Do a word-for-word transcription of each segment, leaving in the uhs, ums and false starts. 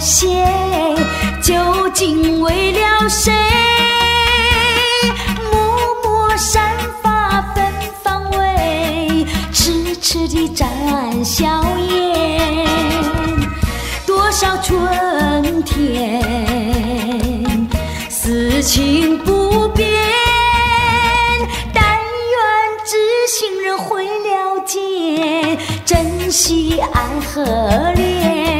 谢，究竟为了谁？默默散发芬芳味，痴痴地展笑颜。多少春天，此情不变。但愿知心人会了解，珍惜爱和恋。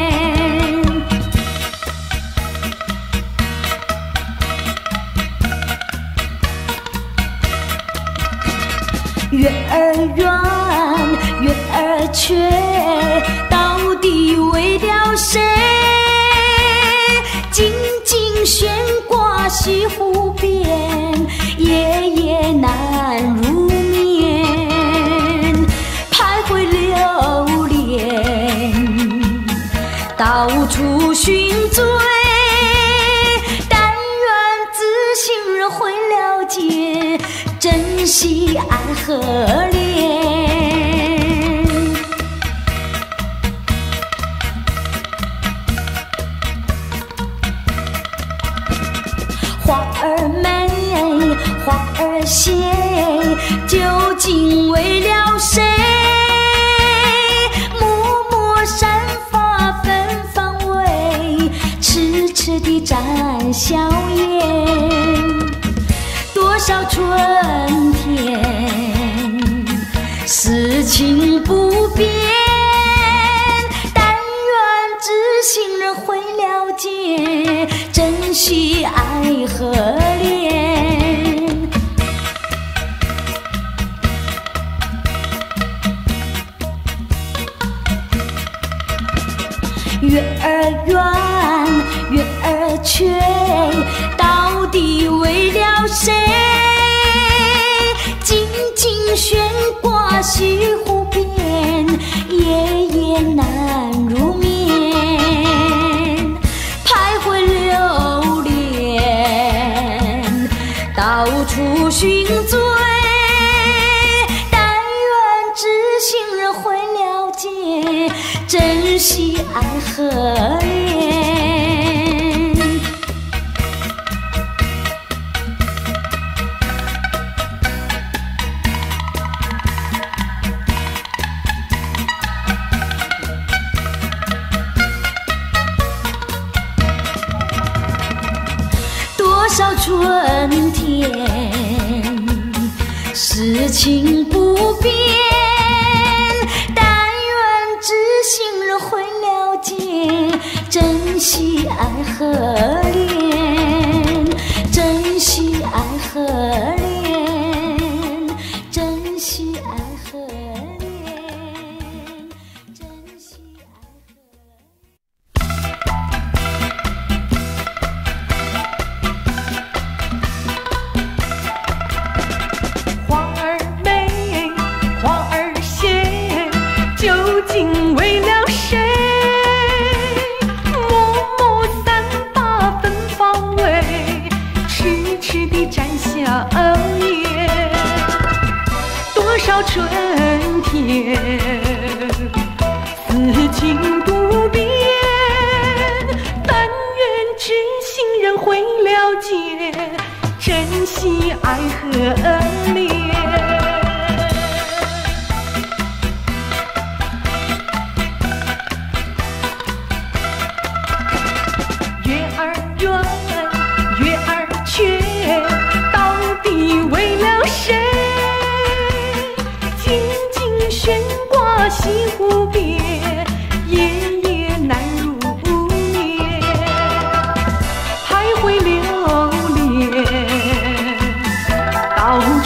月儿圆，月儿缺，到底为了谁？静静悬挂西湖边，夜夜难入眠。徘徊流连，到处寻追，但愿知心人会了解，珍惜爱和恋。花儿美，花儿谢，究竟为了谁？默默散发芬芳味，痴痴地展笑颜。多少春天，此情不变。但愿知心人会了解，珍惜爱和恋。月儿圆，月儿缺，到底为了谁？静静悬挂西湖边，夜夜难入眠。徘徊流连，到处寻追，但愿知心人会了解，珍惜爱和恋。多少春天，事情不变。但愿知心人会了解，珍惜爱和恋，珍惜爱和恋，珍惜爱和恋，珍惜爱和恋。 花儿美，花儿谢，究竟为了谁？默默散发芬芳味，痴痴地展笑颜。多少春天，此情不变。但愿知心人会了解，珍惜爱和恋。月儿圆，月儿缺，到底为了谁？静静悬挂西湖边，夜夜难入眠。徘徊流连，到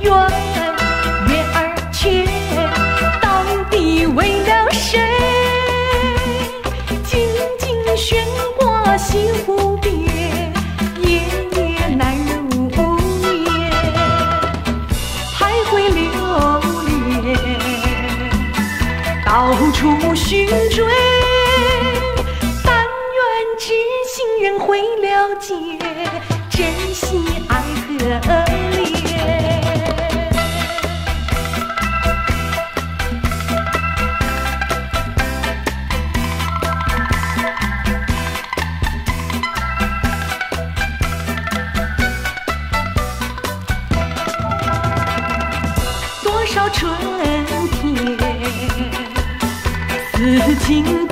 圆，月儿缺，到底为了谁？静静悬挂西湖边，夜夜难入眠，徘徊流连，到处寻追。但愿知心人会了解，珍惜爱和恋。多少春天，此情